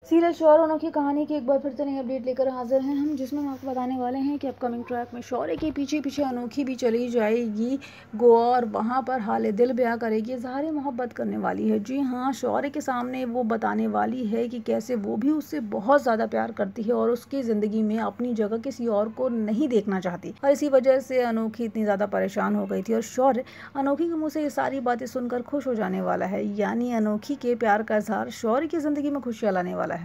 Serial शौर्य अनोखी कहानी की एक बार फिर से नई अपडेट लेकर हाजिर हैं हम, जिसमें हम आपको बताने वाले हैं कि अपकमिंग ट्रैक में शौर्य के पीछे पीछे अनोखी भी चली जाएगी गोवा और वहां पर हाल दिल बयां करेगी, इजहार मोहब्बत करने वाली है। जी हाँ, शौर्य के सामने वो बताने वाली है कि कैसे वो भी उससे बहुत ज़्यादा प्यार करती है और उसकी ज़िंदगी में अपनी जगह किसी और को नहीं देखना चाहती, और इसी वजह से अनोखी इतनी ज़्यादा परेशान हो गई थी। और शौर्य अनोखी के मुँह से ये सारी बातें सुनकर खुश हो जाने वाला है, यानी अनोखी के प्यार का इजहार शौर्य की ज़िंदगी में खुशियाँ लाने वाला है।